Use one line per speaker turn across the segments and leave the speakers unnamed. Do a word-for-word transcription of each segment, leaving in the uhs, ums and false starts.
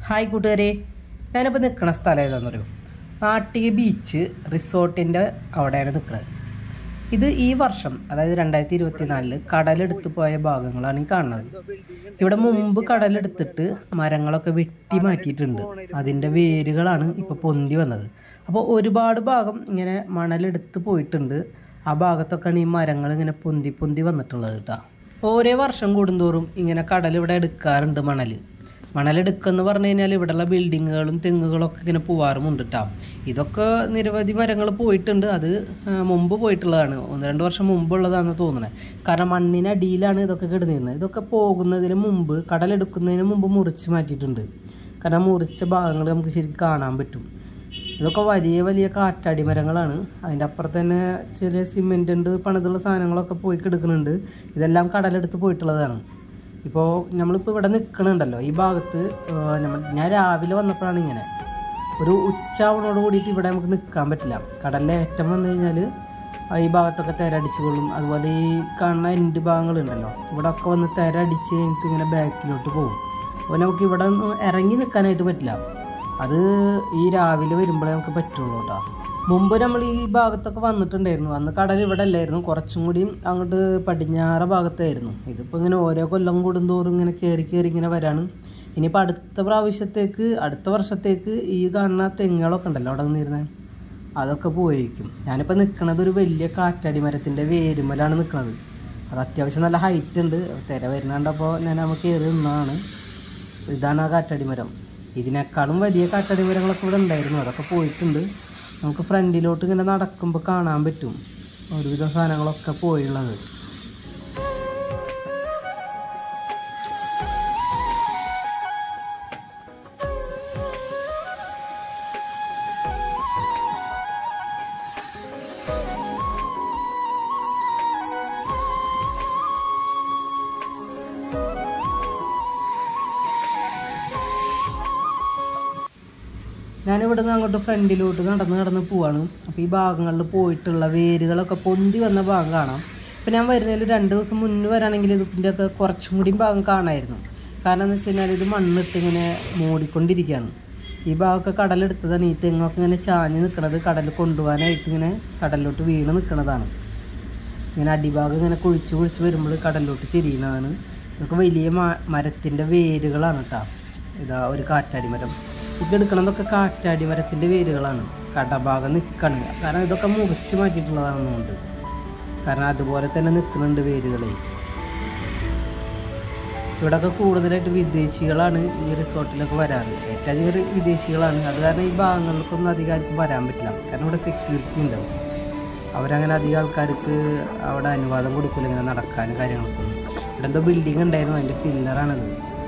Hi കൂട്ടുകാരെ, ഞാനിപ്പോൾ നിൽക്കുന്ന സ്ഥലം ഏതാണെന്ന് പറയൂ. നാട്ടിക ബീച്ച് റിസോർട്ടിൻ്റെ അവിടെയാണ് നിൽക്കുന്നത്. ഇത് ഈ വർഷം, അതായത് രണ്ടായിരത്തി ഇരുപത്തി നാലില് കടലെടുത്ത് പോയ ഭാഗങ്ങളാണ് ഈ കാണുന്നത്. ഇവിടെ മുമ്പ് കടലെടുത്തിട്ട് മരങ്ങളൊക്കെ വെട്ടി മാറ്റിയിട്ടുണ്ട്. അതിൻ്റെ വേരുകളാണ് ഇപ്പോൾ പൊന്തി വന്നത്. അപ്പോൾ ഒരുപാട് ഭാഗം ഇങ്ങനെ മണലെടുത്ത് പോയിട്ടുണ്ട്. ആ ഭാഗത്തൊക്കെയാണ് ഈ മരങ്ങൾ ഇങ്ങനെ പൊന്തി പൊന്തി വന്നിട്ടുള്ളത് കേട്ടോ. ഓരോ വർഷം കൂടുന്തോറും ഇങ്ങനെ കടൽ ഇവിടെ എടുക്കാറുണ്ട് മണൽ. മണലെടുക്കുമെന്ന് പറഞ്ഞു കഴിഞ്ഞാൽ ഇവിടെയുള്ള ബിൽഡിങ്ങുകളും തെങ്ങുകളൊക്കെ ഇങ്ങനെ പോവാറുമുണ്ട് കേട്ടോ. ഇതൊക്കെ നിരവധി മരങ്ങൾ പോയിട്ടുണ്ട്. അത് മുമ്പ് പോയിട്ടുള്ളതാണ്, ഒന്ന് രണ്ട് വർഷം മുമ്പുള്ളതാണെന്ന് തോന്നുന്നത്. കാരണം മണ്ണിനടിയിലാണ് ഇതൊക്കെ കിടന്നിരുന്നത്. ഇതൊക്കെ പോകുന്നതിന് മുമ്പ്, കടലെടുക്കുന്നതിന് മുമ്പ് മുറിച്ച് മാറ്റിയിട്ടുണ്ട്. കാരണം മുറിച്ച ഭാഗങ്ങൾ നമുക്ക് ശരിക്കും കാണാൻ പറ്റും. ഇതൊക്കെ വലിയ വലിയ കാറ്റാടി മരങ്ങളാണ്. അതിൻ്റെ അപ്പുറത്ത് തന്നെ ചെറിയ സിമെൻ്റ് ഉണ്ട്, പണിതുള്ള സാധനങ്ങളൊക്കെ പോയി കിടക്കുന്നുണ്ട്. ഇതെല്ലാം കടലെടുത്ത് പോയിട്ടുള്ളതാണ്. ഇപ്പോൾ നമ്മളിപ്പോൾ ഇവിടെ നിൽക്കണുണ്ടല്ലോ, ഈ ഭാഗത്ത് നമ്മൾ ഞാൻ രാവിലെ വന്നപ്പോഴാണ് ഇങ്ങനെ ഒരു ഉച്ചാവണോട് കൂടിയിട്ട് ഇവിടെ നമുക്ക് നിൽക്കാൻ പറ്റില്ല. കടലിലെ ഏറ്റം വന്നു കഴിഞ്ഞാൽ ഈ ഭാഗത്തൊക്കെ തിരടിച്ച് കൊള്ളും. അതുപോലെ ഈ കാണുന്ന എൻ്റെ ഭാഗങ്ങളുണ്ടല്ലോ, ഇവിടെ ഒക്കെ വന്ന് തിരടിച്ച് കഴിഞ്ഞിട്ട് ഇങ്ങനെ ബാക്കിലോട്ട് പോകും. അപ്പോൾ നമുക്ക് ഇവിടെ ഒന്ന് ഇറങ്ങി നിൽക്കാനായിട്ട് പറ്റില്ല. അത് ഈ രാവിലെ വരുമ്പോഴേ നമുക്ക് പറ്റുള്ളൂ കേട്ടോ. മുമ്പ് നമ്മൾ ഈ ഭാഗത്തൊക്കെ വന്നിട്ടുണ്ടായിരുന്നു. അന്ന് കടൽ ഇവിടെ അല്ലായിരുന്നു, കുറച്ചും കൂടിയും അങ്ങോട്ട് പടിഞ്ഞാറ ഭാഗത്തായിരുന്നു. ഇതിപ്പോൾ ഇങ്ങനെ ഓരോ കൊല്ലം കൂടുന്തോറും ഇങ്ങനെ കയറി കയറി ഇങ്ങനെ വരാണ്. ഇനിയിപ്പോൾ അടുത്ത പ്രാവശ്യത്തേക്ക്, അടുത്ത വർഷത്തേക്ക് ഈ കാണുന്ന തെങ്ങുകളൊക്കെ ഉണ്ടല്ലോ അവിടെ നിന്നിരുന്നത്, അതൊക്കെ പോയിരിക്കും. ഞാനിപ്പോൾ നിൽക്കുന്നത് ഒരു വലിയ കാറ്റാടി മരത്തിൻ്റെ വേരുമലാണ് നിൽക്കുന്നത്. അത് അത്യാവശ്യം നല്ല ഹൈറ്റ് ഉണ്ട്. തിര വരുന്നുണ്ടപ്പോൾ ഞാൻ നമുക്ക് കയറി നിന്നതാണ്. ഇതാണ് ആ കാറ്റാടി മരം. ഇതിനേക്കാളും വലിയ കാറ്റാടി മരങ്ങളൊക്കെ ഇവിടെ ഉണ്ടായിരുന്നു, അതൊക്കെ പോയിട്ടുണ്ട്. നമുക്ക് ഫ്രണ്ടിലോട്ട് ഇങ്ങനെ നടക്കുമ്പോൾ കാണാൻ പറ്റും ഒരുവിധം സാധനങ്ങളൊക്കെ പോയുള്ളത്. ഞാനിവിടെ നിന്ന് അങ്ങോട്ട് ഫ്രണ്ടിലോട്ട് നടന്ന് നടന്ന് പോവാണ്. അപ്പോൾ ഈ ഭാഗങ്ങളിൽ പോയിട്ടുള്ള വേരുകളൊക്കെ പൊന്തി വന്ന ഭാഗം കാണാം. ഇപ്പോൾ ഞാൻ വരുന്നതിൽ രണ്ട് ദിവസം മുന്നേ വരാണെങ്കിൽ ഇതിൻ്റെ ഒക്കെ കുറച്ചും കൂടിയും ഭാഗം കാണാമായിരുന്നു. കാരണം എന്ന് വെച്ച് കഴിഞ്ഞാൽ ഇത് മണ്ണിട്ട് ഇങ്ങനെ മൂടിക്കൊണ്ടിരിക്കുകയാണ്. ഈ ഭാഗമൊക്കെ കടലെടുത്തതാണ്. ഈ തെങ്ങൊക്കെ ഇങ്ങനെ ചാഞ്ഞ് നിൽക്കുന്നത് കടൽ കൊണ്ടുപോകാനായിട്ട് ഇങ്ങനെ കടലിലോട്ട് വീണ് നിൽക്കുന്നതാണ്. ഇങ്ങനെ അടിഭാഗം ഇങ്ങനെ കുഴിച്ച് കുഴിച്ച് വരുമ്പോൾ കടലിലോട്ട് ചെരിയുന്നതാണ്. ഇതൊക്കെ വലിയ മരത്തിൻ്റെ വേരുകളാണ് കേട്ടോ. ഇതാ ഒരു കാറ്റാടി മരം. ഇത് എടുക്കണതൊക്കെ കാറ്റാടി മരത്തിൻ്റെ വേരുകളാണ്. കടഭാഗം നിൽക്കണം, കാരണം ഇതൊക്കെ മുറിച്ച് മാറ്റിയിട്ടുള്ളതാണെന്നുണ്ട്. കാരണം അതുപോലെ തന്നെ നിൽക്കുന്നുണ്ട് വേരുകളെ. ഇവിടെയൊക്കെ കൂടുതലായിട്ട് വിദേശികളാണ് ഈ റിസോർട്ടിലൊക്കെ വരാറ്. ഏറ്റവും അധികം വിദേശികളാണ്. അത് കാരണം ഈ ഭാഗങ്ങളിലേക്കൊന്നും അധികം ആർക്കും വരാൻ പറ്റില്ല. കാരണം ഇവിടെ സെക്യൂരിറ്റി ഉണ്ടാവും. അവരങ്ങനെ അധികം ആൾക്കാർക്ക് അവിടെ അനുവാദം കൊടുക്കില്ല ഇങ്ങനെ നടക്കാനും കാര്യങ്ങൾക്കൊന്നും. ഇവിടെ എന്തോ ബിൽഡിംഗ് ഉണ്ടായിരുന്നു, അതിൻ്റെ ഫില്ലറാണിത്.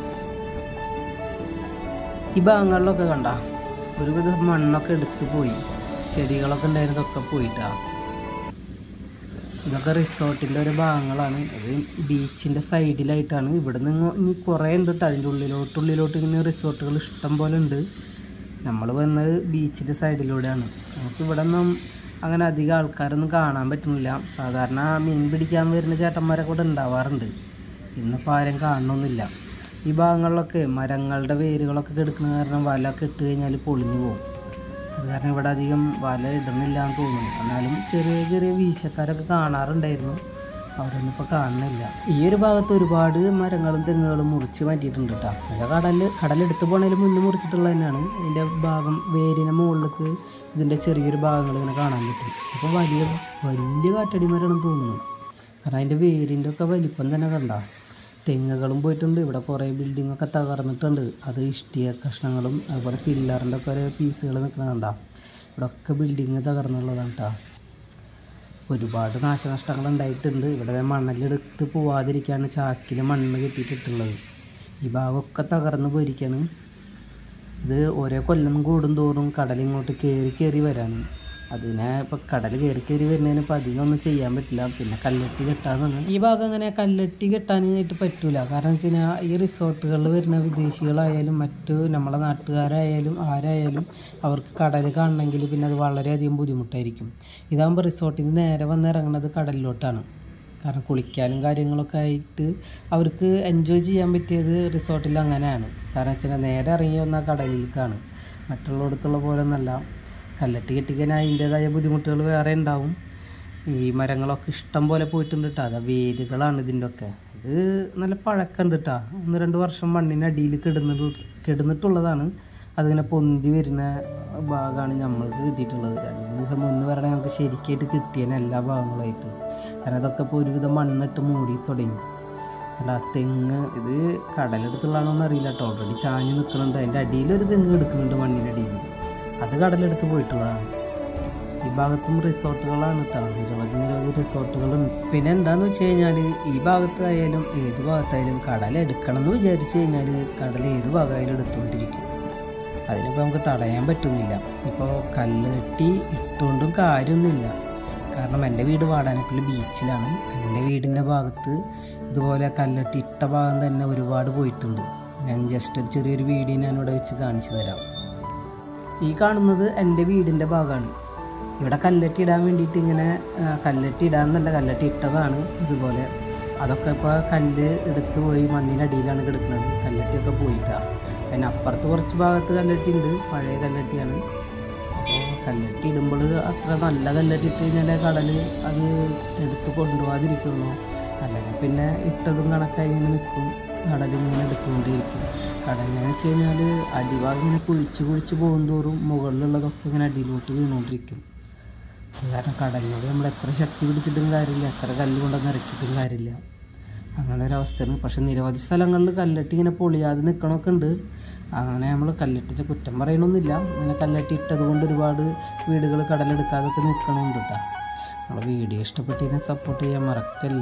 ഈ ഭാഗങ്ങളിലൊക്കെ കണ്ട ഒരുവിധ മണ്ണൊക്കെ എടുത്ത് പോയി, ചെടികളൊക്കെ ഉണ്ടായിരുന്നതൊക്കെ പോയിട്ടാ. ഇതൊക്കെ റിസോർട്ടിൻ്റെ ഒരു ഭാഗങ്ങളാണ്. ഇത് ബീച്ചിൻ്റെ സൈഡിലായിട്ടാണ്. ഇവിടെ നിന്ന് ഇനി കുറേ ഉണ്ട് കേട്ടോ. അതിൻ്റെ ഉള്ളിലോട്ടുള്ളിലോട്ട് ഇങ്ങനെ റിസോർട്ടുകൾ ഇഷ്ടം പോലെ ഉണ്ട്. നമ്മൾ വന്നത് ബീച്ചിൻ്റെ സൈഡിലൂടെയാണ്. നമുക്കിവിടെ ഒന്നും അങ്ങനെ അധികം ആൾക്കാരൊന്നും കാണാൻ പറ്റുന്നില്ല. സാധാരണ മീൻ പിടിക്കാൻ വരുന്ന ചേട്ടന്മാരൊക്കെ ഇവിടെ ഉണ്ടാവാറുണ്ട്. ഇന്നിപ്പോൾ ആരും കാണണമെന്നില്ല. ഈ ഭാഗങ്ങളിലൊക്കെ മരങ്ങളുടെ വേരുകളൊക്കെ കെടുക്കുന്ന കാരണം വല ഒക്കെ ഇട്ട് കഴിഞ്ഞാൽ പൊളിഞ്ഞു പോകും. അത് കാരണം ഇവിടെ അധികം വല ഇടുന്നില്ല എന്ന് തോന്നുന്നു. എന്നാലും ചെറിയ ചെറിയ വീശക്കാരൊക്കെ കാണാറുണ്ടായിരുന്നു, അവരൊന്നും ഇപ്പോൾ കാണുന്നില്ല. ഈ ഒരു ഭാഗത്ത് ഒരുപാട് മരങ്ങളും തെങ്ങുകളും മുറിച്ച് മാറ്റിയിട്ടുണ്ട് കേട്ടോ. അതൊക്കെ കടൽ കടലെടുത്ത് പോകണതിൽ മുന്നേ മുറിച്ചിട്ടുള്ളത് തന്നെയാണ്. ഇതിൻ്റെ ഭാഗം വേരിന് മുകളിലേക്ക് ഇതിൻ്റെ ചെറിയൊരു ഭാഗങ്ങൾ ഇങ്ങനെ കാണാൻ പറ്റും. അപ്പോൾ വലിയ വലിയ കാറ്റടി മരമാണെന്ന് തോന്നുന്നു. കാരണം അതിൻ്റെ വേരിൻ്റെ ഒക്കെ വലിപ്പം തന്നെ കണ്ട. തെങ്ങുകളും പോയിട്ടുണ്ട്. ഇവിടെ കുറേ ബിൽഡിങ്ങൊക്കെ തകർന്നിട്ടുണ്ട്. അത് ഇഷ്ടിക കഷ്ണങ്ങളും അതുപോലെ ഫില്ലറിൻ്റെ ഒക്കെ ഓരോ പീസുകൾ നിൽക്കുന്നുണ്ടാവും. ഇവിടെ ഒക്കെ ബിൽഡിങ് തകർന്നുള്ളതാണ് കേട്ടോ. ഒരുപാട് നാശനഷ്ടങ്ങൾ ഉണ്ടായിട്ടുണ്ട്. ഇവിടെ മണലെടുത്ത് പോവാതിരിക്കുകയാണ് ചാക്കിൽ മണ്ണ് കെട്ടിയിട്ടുള്ളത്. ഈ ഭാഗമൊക്കെ തകർന്ന് പോയിരിക്കുകയാണ്. ഇത് ഓരോ കൊല്ലം കൂടുന്തോറും കടലിങ്ങോട്ട് കയറി കയറി വരാണ്. അതിനെ ഇപ്പോൾ കടൽ കയറി കയറി വരുന്നതിന് ഇപ്പോൾ അധികം ഒന്നും ചെയ്യാൻ പറ്റില്ല. പിന്നെ കല്ലെട്ടി കെട്ടാന്നാണ്. ഈ ഭാഗം അങ്ങനെ കല്ലെട്ടി കെട്ടാനായിട്ട് പറ്റില്ല. കാരണം വെച്ച് കഴിഞ്ഞാൽ ഈ റിസോർട്ടുകളിൽ വരുന്ന വിദേശികളായാലും മറ്റു നമ്മളെ നാട്ടുകാരായാലും ആരായാലും അവർക്ക് കടൽ കാണണമെങ്കിൽ പിന്നെ അത് വളരെയധികം ബുദ്ധിമുട്ടായിരിക്കും. ഇതാകുമ്പോൾ റിസോർട്ടിൽ നിന്ന് നേരെ വന്ന് ഇറങ്ങുന്നത് കടലിലോട്ടാണ്. കാരണം കുളിക്കാനും കാര്യങ്ങളൊക്കെ ആയിട്ട് അവർക്ക് എൻജോയ് ചെയ്യാൻ പറ്റിയത് റിസോർട്ടിൽ അങ്ങനെയാണ്. കാരണം വെച്ചാൽ നേരെ ഇറങ്ങി വന്നാൽ കടലിലേക്കാണ്. മറ്റുള്ളിടത്തുള്ള പോലെ ഒന്നല്ല. കല്ലട്ടി കെട്ടിക്കാൻ അതിൻ്റേതായ ബുദ്ധിമുട്ടുകൾ വേറെ ഉണ്ടാവും. ഈ മരങ്ങളൊക്കെ ഇഷ്ടം പോലെ പോയിട്ടുണ്ട് കേട്ടോ. അതാ വേരുകളാണ് ഇതിൻ്റെ ഒക്കെ. ഇത് നല്ല പഴക്കമുണ്ട് കേട്ടോ. ഒന്ന് രണ്ട് വർഷം മണ്ണിനടിയിൽ കിടന്നിട്ട് കിടന്നിട്ടുള്ളതാണ്. അതിങ്ങനെ പൊന്തി വരുന്ന ഭാഗമാണ് നമ്മൾക്ക് കിട്ടിയിട്ടുള്ളത്. രണ്ട് മൂന്ന് ദിവസം മുന്നേ വരണേ നമുക്ക് ശരിക്കായിട്ട് കിട്ടിയതിന് എല്ലാ ഭാഗങ്ങളായിട്ട്. കാരണം അതൊക്കെ ഇപ്പോൾ ഒരുവിധം മണ്ണിട്ട് മൂടി തുടങ്ങി. അല്ല തെങ്ങ് ഇത് കടലെടുത്തുള്ളതാണോന്ന് അറിയില്ല കേട്ടോ. ഓൾറെഡി ചാഞ്ഞ് നിൽക്കുന്നുണ്ട്. അതിൻ്റെ അടിയിലൊരു തെങ്ങ് എടുക്കുന്നുണ്ട് മണ്ണിനടിയിൽ. അത് കടലെടുത്ത് പോയിട്ടുള്ളതാണ്. ഈ ഭാഗത്തും റിസോർട്ടുകളാണ് കേട്ടോ. നിരവധി നിരവധി റിസോർട്ടുകളുണ്ട്. പിന്നെ എന്താണെന്ന് വെച്ച് കഴിഞ്ഞാൽ ഈ ഭാഗത്തായാലും ഏത് ഭാഗത്തായാലും കടൽ എടുക്കണം എന്ന് വിചാരിച്ചു കഴിഞ്ഞാൽ കടൽ ഏത് ഭാഗമായാലും എടുത്തുകൊണ്ടിരിക്കും. അതിനിപ്പോൾ നമുക്ക് തടയാൻ പറ്റുന്നില്ല. ഇപ്പോൾ കല്ല് കെട്ടി ഇട്ടുകൊണ്ടും കാര്യമൊന്നുമില്ല. കാരണം എൻ്റെ വീട് വാടാനപ്പള്ളി ബീച്ചിലാണ്. എൻ്റെ വീടിൻ്റെ ഭാഗത്ത് ഇതുപോലെ കല്ലെട്ടി ഇട്ട ഭാഗം തന്നെ ഒരുപാട് പോയിട്ടുണ്ട്. ഞാൻ ജസ്റ്റ് ഒരു ചെറിയൊരു വീഡിയോ ഞാനിവിടെ വെച്ച് കാണിച്ചു തരാം. ഈ കാണുന്നത് എൻ്റെ വീടിൻ്റെ ഭാഗമാണ്. ഇവിടെ കല്ലെട്ടി ഇടാൻ വേണ്ടിയിട്ട് ഇങ്ങനെ കല്ലെട്ടി ഇടാമെന്നല്ല, കല്ലെട്ടി ഇട്ടതാണ് ഇതുപോലെ. അതൊക്കെ ഇപ്പോൾ കല്ല് എടുത്ത് പോയി മണ്ണിനടിയിലാണ് കിടക്കുന്നത്. കല്ലെട്ടിയൊക്കെ പോയിട്ടാണ്. പിന്നെ അപ്പുറത്ത് കുറച്ച് ഭാഗത്ത് കല്ലെട്ടി ഉണ്ട്, പഴയ കല്ലെട്ടിയാണ്. അപ്പോൾ കല്ലെട്ടി ഇടുമ്പോൾ അത്ര നല്ല കല്ലെട്ടി ഇട്ട് കഴിഞ്ഞാൽ കടൽ അത് എടുത്ത് കൊണ്ടുപോകാതിരിക്കുള്ളൂ. അല്ലെങ്കിൽ പിന്നെ ഇട്ടതും കണക്കായി ഇങ്ങനെ നിൽക്കും. കടലിങ്ങനെ എടുത്തുകൊണ്ടിരിക്കും. കടലിനെന്ന് വെച്ച് കഴിഞ്ഞാൽ അടിഭാഗം ഇങ്ങനെ കുഴിച്ച് കുഴിച്ച് പോകും തോറും മുകളിലുള്ളതൊക്കെ ഇങ്ങനെ അടിയിലോട്ട് വീണുകൊണ്ടിരിക്കും. കാരണം കടലിനോട് നമ്മൾ എത്ര ശക്തി പിടിച്ചിട്ടും കാര്യമില്ല, എത്ര കല്ല് കൊണ്ടൊന്നും ഇറക്കിയിട്ടും കാര്യമില്ല. അങ്ങനെ ഒരവസ്ഥയാണ്. പക്ഷെ നിരവധി സ്ഥലങ്ങളിൽ കല്ലെട്ടി ഇങ്ങനെ പൊളിയാതെ നിൽക്കണമൊക്കെ ഉണ്ട്. അങ്ങനെ നമ്മൾ കല്ലെട്ടിൻ്റെ കുറ്റം പറയണമെന്നില്ല. ഇങ്ങനെ കല്ലെട്ടി ഇട്ടത് കൊണ്ട് ഒരുപാട് വീടുകൾ കടലെടുക്കാതൊക്കെ നിൽക്കണമുണ്ട് കേട്ടോ. നമ്മളെ വീഡിയോ ഇഷ്ടപ്പെട്ട് സപ്പോർട്ട് ചെയ്യാൻ മറക്കല്ല.